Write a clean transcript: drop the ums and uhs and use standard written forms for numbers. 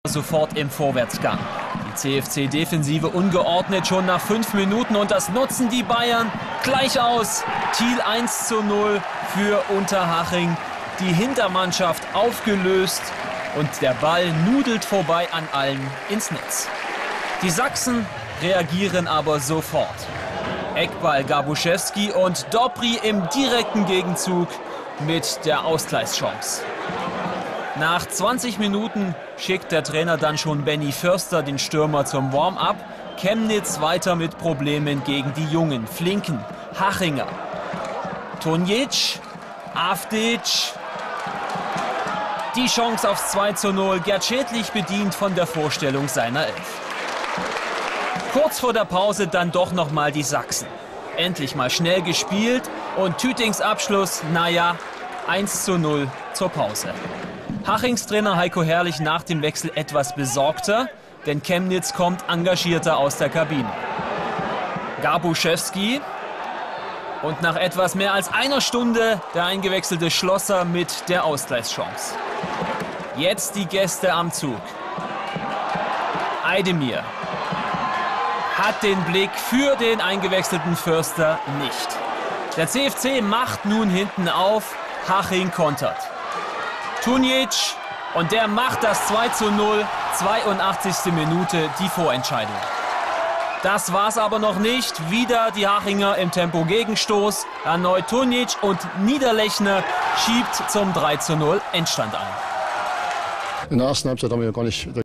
sofort im Vorwärtsgang. Die CFC-Defensive ungeordnet schon nach 5 Minuten und das nutzen die Bayern gleich aus. Thiel 1:0 für Unterhaching. Die Hintermannschaft aufgelöst und der Ball nudelt vorbei an allen ins Netz. Die Sachsen reagieren aber sofort. Eckball Gabuszewski und Dobry im direkten Gegenzug mit der Ausgleichschance. Nach 20 Minuten schickt der Trainer dann schon Benny Förster, den Stürmer, zum Warm-up. Chemnitz weiter mit Problemen gegen die jungen, flinken Hachinger. Tonjic, Avdic. Die Chance aufs 2:0. Gerd Schädlich bedient von der Vorstellung seiner Elf. Kurz vor der Pause dann doch noch mal die Sachsen. Endlich mal schnell gespielt und Tütings Abschluss, naja, 1:0 zur Pause. Hachings Trainer Heiko Herrlich nach dem Wechsel etwas besorgter, denn Chemnitz kommt engagierter aus der Kabine. Gabuszewski und nach etwas mehr als einer Stunde der eingewechselte Schlosser mit der Ausgleichschance. Jetzt die Gäste am Zug. Eidemir hat den Blick für den eingewechselten Förster nicht. Der CFC macht nun hinten auf, Haching kontert. Tonjic und der macht das 2:0, 82. Minute, die Vorentscheidung. Das war's aber noch nicht. Wieder die Hachinger im Tempo-Gegenstoß. Erneut Tonjic und Niederlechner schiebt zum 3:0 Endstand ein. In der ersten Halbzeit haben wir gar nicht